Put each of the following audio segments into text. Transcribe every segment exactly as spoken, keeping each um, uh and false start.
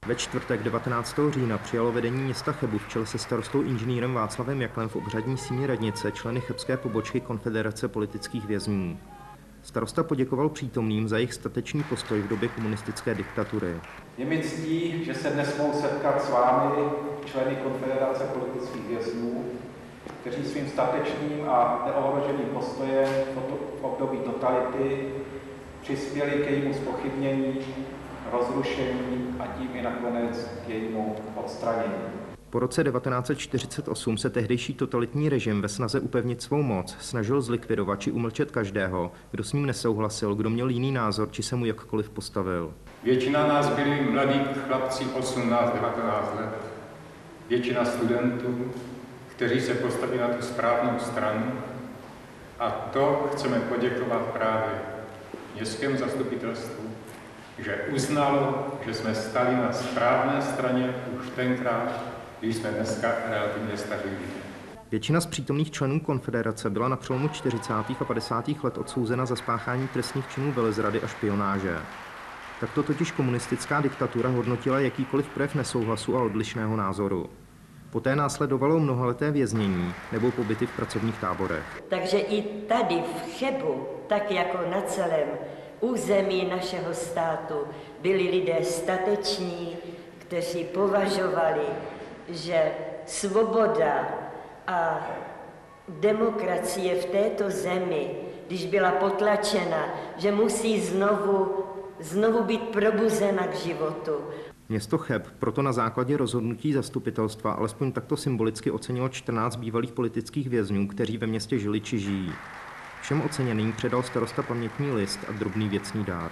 Ve čtvrtek devatenáctého října přijalo vedení města Chebu v čele se starostou inženýrem Václavem Jaklem v obřadní síni radnice členy chebské pobočky Konfederace politických vězňů. Starosta poděkoval přítomným za jejich statečný postoj v době komunistické diktatury. Je mi ctí, že se dnes mohu setkat s vámi, členy Konfederace politických vězňů, kteří svým statečným a neohroženým postojem v období totality přispěli k jejímu zpochybnění, rozrušení a tím i nakonec k jejímu odstranění. Po roce devatenáct set čtyřicet osm se tehdejší totalitní režim ve snaze upevnit svou moc snažil zlikvidovat či umlčet každého, kdo s ním nesouhlasil, kdo měl jiný názor či se mu jakkoliv postavil. Většina nás byli mladí chlapci osmnáct devatenáct let. Většina studentů, kteří se postavili na tu správnou stranu. A to chceme poděkovat právě městskému zastupitelstvu, že uznalo, že jsme stali na správné straně už tenkrát, když jsme dneska relativně staří lidé. Většina z přítomných členů konfederace byla na přelomu čtyřicátých a padesátých let odsouzena za spáchání trestných činů velezrady a špionáže. Takto totiž komunistická diktatura hodnotila jakýkoliv projev nesouhlasu a odlišného názoru. Poté následovalo mnohaleté věznění nebo pobyty v pracovních táborech. Takže i tady v Chebu, tak jako na celém území našeho státu, byli lidé stateční, kteří považovali, že svoboda a demokracie v této zemi, když byla potlačena, že musí znovu, znovu být probuzena k životu. Město Cheb proto na základě rozhodnutí zastupitelstva alespoň takto symbolicky ocenilo čtrnáct bývalých politických vězňů, kteří ve městě žili či žijí. Všem oceněným předal starosta pamětní list a drobný věcný dár.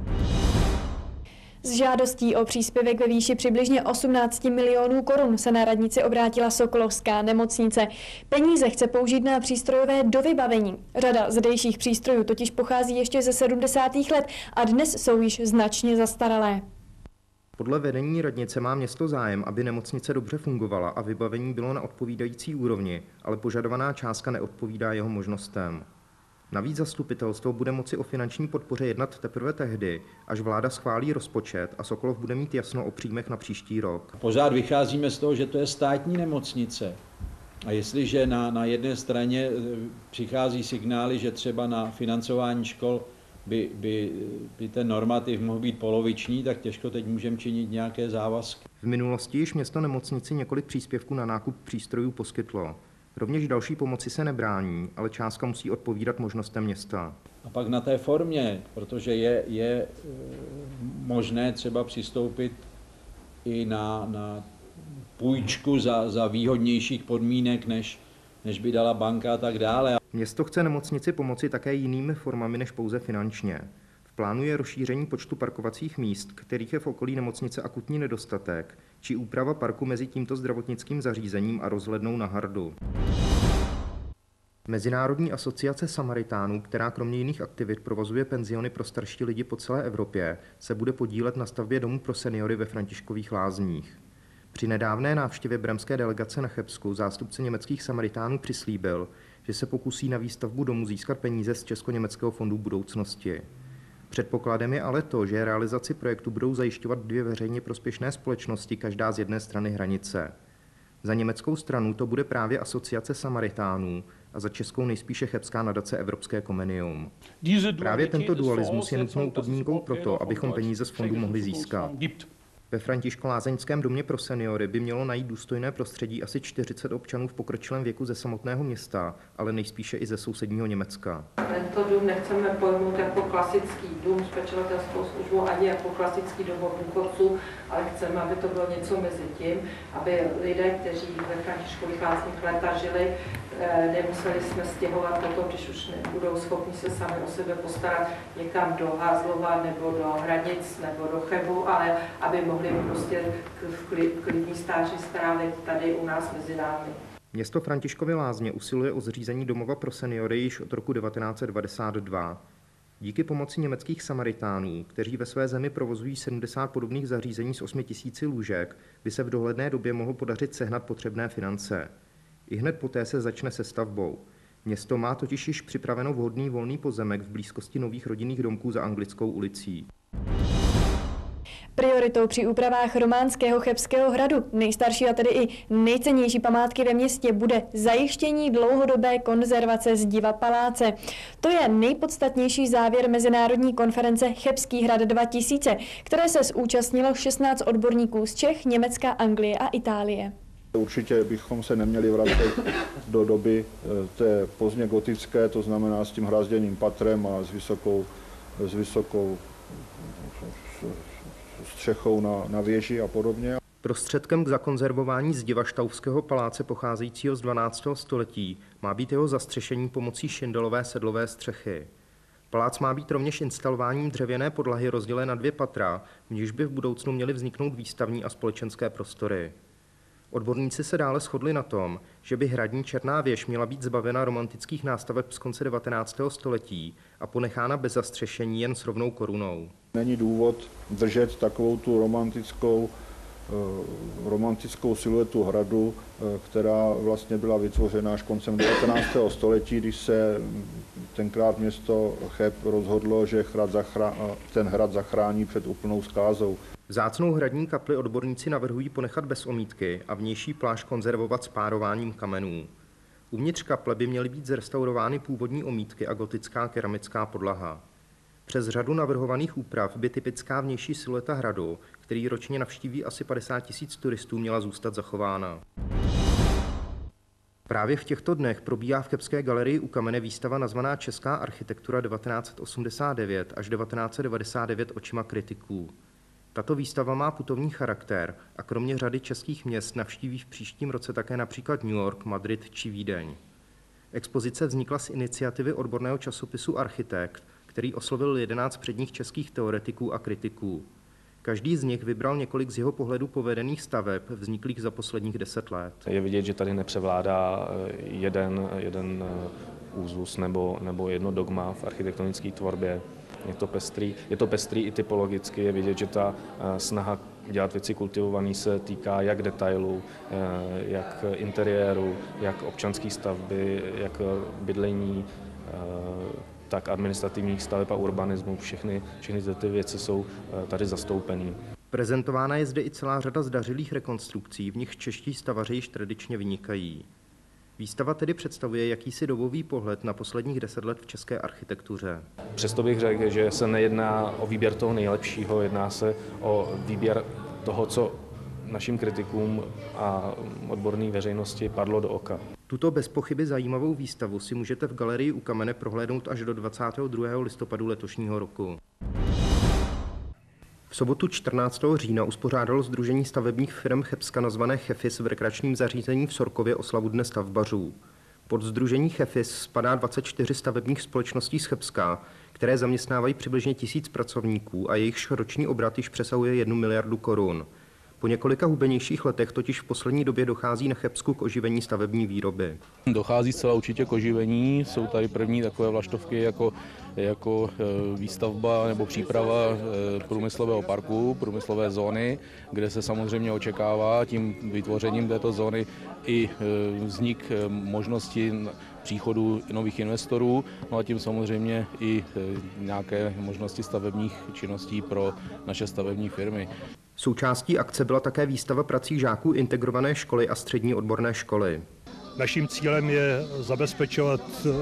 S žádostí o příspěvek ve výši přibližně osmnáct milionů korun se na radnici obrátila Sokolovská nemocnice. Peníze chce použít na přístrojové dovybavení. Řada zdejších přístrojů totiž pochází ještě ze sedmdesátých let a dnes jsou již značně zastaralé. Podle vedení radnice má město zájem, aby nemocnice dobře fungovala a vybavení bylo na odpovídající úrovni, ale požadovaná částka neodpovídá jeho možnostem. Navíc zastupitelstvo bude moci o finanční podpoře jednat teprve tehdy, až vláda schválí rozpočet a Sokolov bude mít jasno o příjmech na příští rok. Pořád vycházíme z toho, že to je státní nemocnice. A jestliže na, na jedné straně přichází signály, že třeba na financování škol by, by, by ten normativ mohl být poloviční, tak těžko teď můžeme činit nějaké závazky. V minulosti již město nemocnici několik příspěvků na nákup přístrojů poskytlo. Rovněž další pomoci se nebrání, ale částka musí odpovídat možnostem města. A pak na té formě, protože je, je možné třeba přistoupit i na, na půjčku za, za výhodnějších podmínek, než, než by dala banka a tak dále. Město chce nemocnici pomoci také jinými formami než pouze finančně. V plánu je rozšíření počtu parkovacích míst, kterých je v okolí nemocnice akutní nedostatek, či úprava parku mezi tímto zdravotnickým zařízením a rozhlednou na Hardu. Mezinárodní asociace Samaritánů, která kromě jiných aktivit provozuje penziony pro starší lidi po celé Evropě, se bude podílet na stavbě domů pro seniory ve Františkových Lázních. Při nedávné návštěvě bremské delegace na Chebsku zástupce německých Samaritánů přislíbil, že se pokusí na výstavbu domu získat peníze z Česko-německého fondu budoucnosti. Předpokladem je ale to, že realizaci projektu budou zajišťovat dvě veřejně prospěšné společnosti, každá z jedné strany hranice. Za německou stranu to bude právě asociace Samaritánů a za českou nejspíše chebská nadace Evropské komenium. Právě tento dualismus je nutnou podmínkou pro to, abychom peníze z fondu mohli získat. Ve Františko-Lázeňském domě pro seniory by mělo najít důstojné prostředí asi čtyřicet občanů v pokročilém věku ze samotného města, ale nejspíše i ze sousedního Německa. Tento dům nechceme pojmout jako klasický dům s pečovatelskou službou ani jako klasický domov důchodců, ale chceme, aby to bylo něco mezi tím, aby lidé, kteří ve Františkových Lázních léta žili, nemuseli jsme stěhovat potom, když už nebudou schopni se sami o sebe postarat někam do Házlova nebo do Hranic nebo do Chebu, ale aby mohli prostě v klidní stáří strávit tady u nás mezi námi. Město Františkovy Lázně usiluje o zřízení domova pro seniory již od roku devatenáct set devadesát dva. Díky pomoci německých Samaritánů, kteří ve své zemi provozují sedmdesát podobných zařízení s osmi tisíci lůžek, by se v dohledné době mohlo podařit sehnat potřebné finance. I hned poté se začne se stavbou. Město má totiž již připraveno vhodný volný pozemek v blízkosti nových rodinných domků za Anglickou ulicí. Prioritou při úpravách románského Chebského hradu, nejstarší a tedy i nejcennější památky ve městě, bude zajištění dlouhodobé konzervace zdiva paláce. To je nejpodstatnější závěr mezinárodní konference Chebský hrad dva tisíce, které se zúčastnilo šestnáct odborníků z Čech, Německa, Anglie a Itálie. Určitě bychom se neměli vracet do doby té pozdně gotické, to znamená s tím hrazděným patrem a s vysokou, s vysokou střechou na, na věži a podobně. Prostředkem k zakonzervování zdiva Štauffského paláce pocházejícího z dvanáctého století má být jeho zastřešení pomocí šindelové sedlové střechy. Palác má být rovněž instalováním dřevěné podlahy rozdělen na dvě patra, v níž by v budoucnu měly vzniknout výstavní a společenské prostory. Odborníci se dále shodli na tom, že by hradní černá věž měla být zbavena romantických nástaveb z konce devatenáctého století a ponechána bez zastřešení jen s rovnou korunou. Není důvod držet takovou tu romantickou, romantickou siluetu hradu, která vlastně byla vytvořena až koncem devatenáctého století, když se tenkrát město Cheb rozhodlo, že hrad zachrá, ten hrad zachrání před úplnou zkázou. Vzácnou hradní kapli odborníci navrhují ponechat bez omítky a vnější plášť konzervovat spárováním kamenů. Uvnitř kaple by měly být zrestaurovány původní omítky a gotická keramická podlaha. Přes řadu navrhovaných úprav by typická vnější silueta hradu, který ročně navštíví asi padesát tisíc turistů, měla zůstat zachována. Právě v těchto dnech probíhá v Chebské galerii u kamene výstava nazvaná Česká architektura devatenáct set osmdesát devět až devatenáct set devadesát devět očima kritiků. Tato výstava má putovní charakter a kromě řady českých měst navštíví v příštím roce také například New York, Madrid či Vídeň. Expozice vznikla z iniciativy odborného časopisu Architekt, který oslovil jedenáct předních českých teoretiků a kritiků. Každý z nich vybral několik z jeho pohledu povedených staveb vzniklých za posledních deset let. Je vidět, že tady nepřevládá jeden, jeden úzus nebo, nebo jedno dogma v architektonické tvorbě. Je to pestrý, je to pestrý i typologicky, je vidět, že ta snaha dělat věci kultivovaný se týká jak detailu, jak interiéru, jak občanské stavby, jak bydlení, tak administrativních staveb a urbanismu. Všechny, všechny ty věci jsou tady zastoupený. Prezentována je zde i celá řada zdařilých rekonstrukcí, v nich čeští stavaři již tradičně vynikají. Výstava tedy představuje jakýsi dobový pohled na posledních deset let v české architektuře. Přesto bych řekl, že se nejedná o výběr toho nejlepšího, jedná se o výběr toho, co našim kritikům a odborné veřejnosti padlo do oka. Tuto bez pochyby zajímavou výstavu si můžete v galerii u kamene prohlédnout až do dvacátého druhého listopadu letošního roku. V sobotu čtrnáctého října uspořádalo Sdružení stavebních firm Chebska nazvané Chefis v rekreačním zařízení v Sorkově oslavu Dne stavbařů. Pod sdružení Chefis spadá dvacet čtyři stavebních společností z Chebska, které zaměstnávají přibližně tisíc pracovníků a jejichž roční obrat již přesahuje jednu miliardu korun. Po několika hubenějších letech totiž v poslední době dochází na Chebsku k oživení stavební výroby. Dochází zcela určitě k oživení, jsou tady první takové vlaštovky jako, jako výstavba nebo příprava průmyslového parku, průmyslové zóny, kde se samozřejmě očekává tím vytvořením této zóny i vznik možnosti příchodu nových investorů, no a tím samozřejmě i nějaké možnosti stavebních činností pro naše stavební firmy. Součástí akce byla také výstava prací žáků integrované školy a střední odborné školy. Naším cílem je zabezpečovat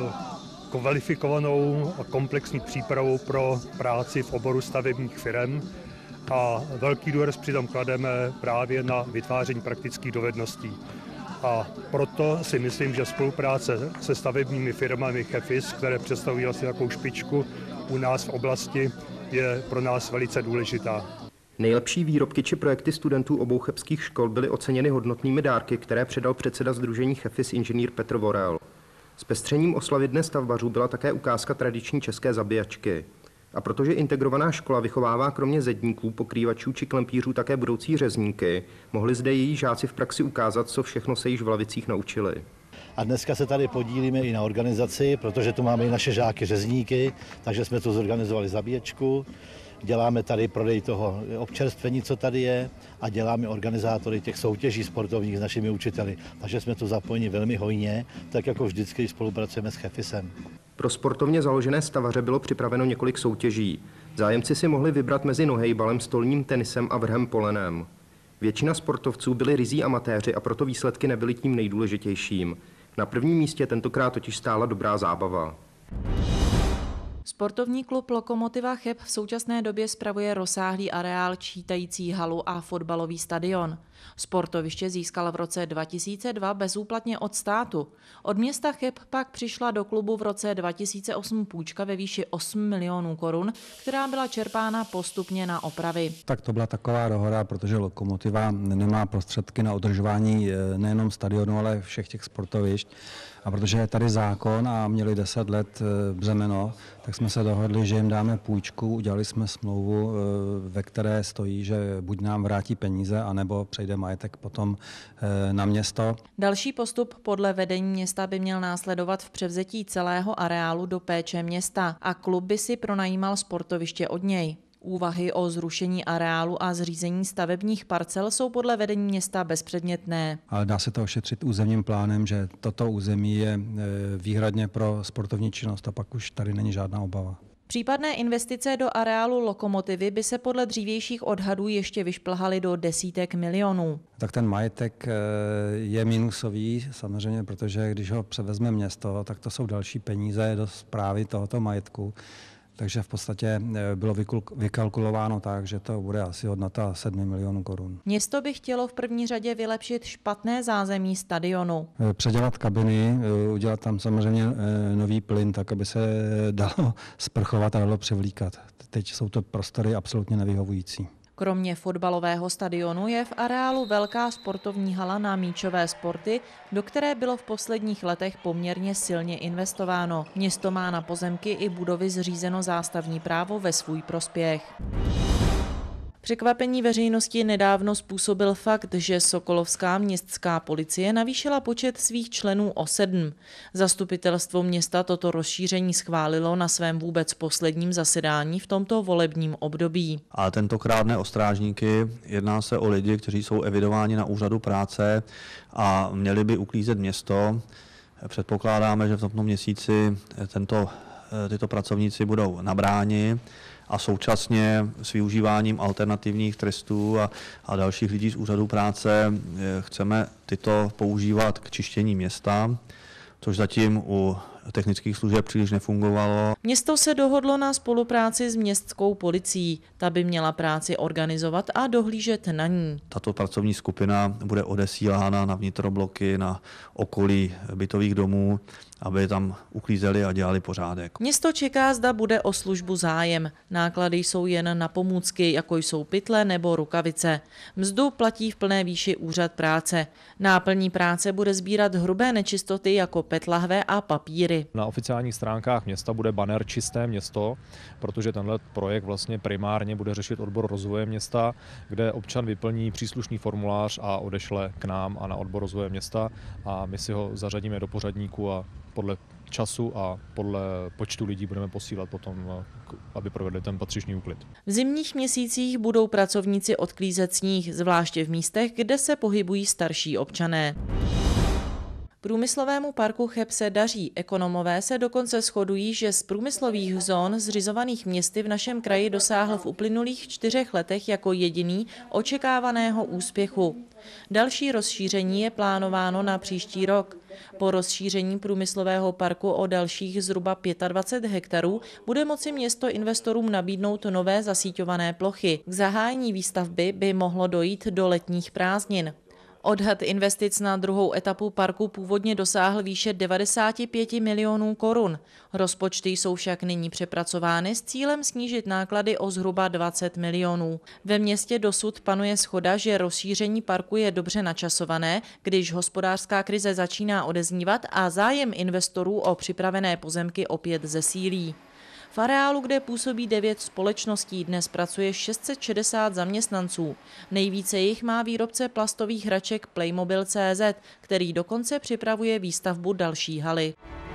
kvalifikovanou a komplexní přípravu pro práci v oboru stavebních firem a velký důraz přitom klademe právě na vytváření praktických dovedností. A proto si myslím, že spolupráce se stavebními firmami Chefis, které představují asi takovou špičku u nás v oblasti, je pro nás velice důležitá. Nejlepší výrobky či projekty studentů obou chebských škol byly oceněny hodnotnými dárky, které předal předseda sdružení Chefis inženýr Petr Vorel. Zpestřením oslavy Dne stavbařů byla také ukázka tradiční české zabíjačky. A protože integrovaná škola vychovává kromě zedníků, pokrývačů či klempířů také budoucí řezníky, mohli zde její žáci v praxi ukázat, co všechno se již v lavicích naučili. A dneska se tady podílíme i na organizaci, protože tu máme i naše žáky řezníky, takže jsme tu zorganizovali zabíječku. Děláme tady prodej toho občerstvení, co tady je, a děláme organizátory těch soutěží sportovních s našimi učiteli. Takže jsme tu zapojeni velmi hojně, tak jako vždycky, když spolupracujeme s Chefisem. Pro sportovně založené stavaře bylo připraveno několik soutěží. Zájemci si mohli vybrat mezi nohejbalem, stolním tenisem a vrhem polenem. Většina sportovců byli ryzí amatéři a proto výsledky nebyly tím nejdůležitějším. Na prvním místě tentokrát totiž stála dobrá zábava. Sportovní klub Lokomotiva Cheb v současné době spravuje rozsáhlý areál čítající halu a fotbalový stadion. Sportoviště získal v roce dva tisíce dva bezúplatně od státu. Od města Cheb pak přišla do klubu v roce dva tisíce osm půjčka ve výši osm milionů korun, která byla čerpána postupně na opravy. Tak to byla taková dohoda, protože Lokomotiva nemá prostředky na udržování nejenom stadionu, ale všech těch sportovišť. A protože je tady zákon a měli deset let břemeno, tak jsme se dohodli, že jim dáme půjčku, udělali jsme smlouvu, ve které stojí, že buď nám vrátí peníze, anebo přejde majetek potom na město. Další postup podle vedení města by měl následovat v převzetí celého areálu do péče města a klub by si pronajímal sportoviště od něj. Úvahy o zrušení areálu a zřízení stavebních parcel jsou podle vedení města bezpředmětné. Ale dá se to ošetřit územním plánem, že toto území je výhradně pro sportovní činnost a pak už tady není žádná obava. Případné investice do areálu Lokomotivy by se podle dřívějších odhadů ještě vyšplhaly do desítek milionů. Tak ten majetek je minusový samozřejmě, protože když ho převezme město, tak to jsou další peníze do správy tohoto majetku. Takže v podstatě bylo vykalkulováno tak, že to bude asi hodnota sedmi milionů korun. Město by chtělo v první řadě vylepšit špatné zázemí stadionu. Předělat kabiny, udělat tam samozřejmě nový plyn, tak aby se dalo sprchovat a dalo převlíkat. Teď jsou to prostory absolutně nevyhovující. Kromě fotbalového stadionu je v areálu velká sportovní hala na míčové sporty, do které bylo v posledních letech poměrně silně investováno. Město má na pozemky i budovy zřízeno zástavní právo ve svůj prospěch. Překvapení veřejnosti nedávno způsobil fakt, že sokolovská městská policie navýšila počet svých členů o sedm. Zastupitelstvo města toto rozšíření schválilo na svém vůbec posledním zasedání v tomto volebním období. A tentokrát ne o strážníky, jedná se o lidi, kteří jsou evidováni na úřadu práce a měli by uklízet město. Předpokládáme, že v tomto měsíci tento, tyto pracovníci budou nabráni. A současně s využíváním alternativních trestů a, a dalších lidí z úřadu práce chceme tyto používat k čištění města, což zatím u technických služeb příliš nefungovalo. Město se dohodlo na spolupráci s městskou policií. Ta by měla práci organizovat a dohlížet na ní. Tato pracovní skupina bude odesílána na vnitrobloky, na okolí bytových domů, aby tam uklízeli a dělali pořádek. Město čeká, zda bude o službu zájem. Náklady jsou jen na pomůcky, jako jsou pytle nebo rukavice. Mzdu platí v plné výši úřad práce. Náplní práce bude sbírat hrubé nečistoty jako pet lahve a papíry. Na oficiálních stránkách města bude banner Čisté město, protože tenhle projekt vlastně primárně bude řešit odbor rozvoje města, kde občan vyplní příslušný formulář a odešle k nám a na odbor rozvoje města a my si ho zařadíme do pořadníku a podle času a podle počtu lidí budeme posílat potom, aby provedli ten patřičný úklid. V zimních měsících budou pracovníci odklízet sníh, zvláště v místech, kde se pohybují starší občané. Průmyslovému parku Cheb se daří. Ekonomové se dokonce shodují, že z průmyslových zón zřizovaných městy v našem kraji dosáhl v uplynulých čtyřech letech jako jediný očekávaného úspěchu. Další rozšíření je plánováno na příští rok. Po rozšíření průmyslového parku o dalších zhruba dvacet pět hektarů bude moci město investorům nabídnout nové zasíťované plochy. K zahájení výstavby by mohlo dojít do letních prázdnin. Odhad investic na druhou etapu parku původně dosáhl výše devadesát pět milionů korun. Rozpočty jsou však nyní přepracovány s cílem snížit náklady o zhruba dvacet milionů. Ve městě dosud panuje shoda, že rozšíření parku je dobře načasované, když hospodářská krize začíná odeznívat a zájem investorů o připravené pozemky opět zesílí. V areálu, kde působí devět společností, dnes pracuje šest set šedesát zaměstnanců. Nejvíce jich má výrobce plastových hraček Playmobil tečka cé zet, který dokonce připravuje výstavbu další haly.